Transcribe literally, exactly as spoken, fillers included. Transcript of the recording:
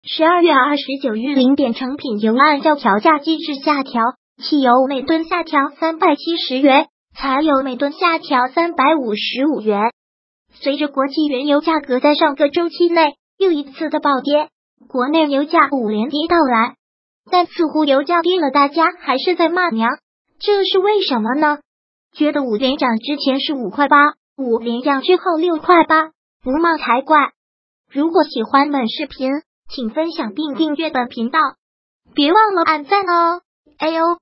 十二月二十九日零点，成品油按照调价机制下调，汽油每吨下调三百七十元，柴油每吨下调三百五十五元。随着国际原油价格在上个周期内又一次的暴跌，国内油价五连跌到来，但似乎油价跌了，大家还是在骂娘，这是为什么呢？觉得五连涨之前是五块八，五连降之后六块八，不骂才怪。如果喜欢本视频，请分享并订阅本频道，别忘了按赞哦，哎呦。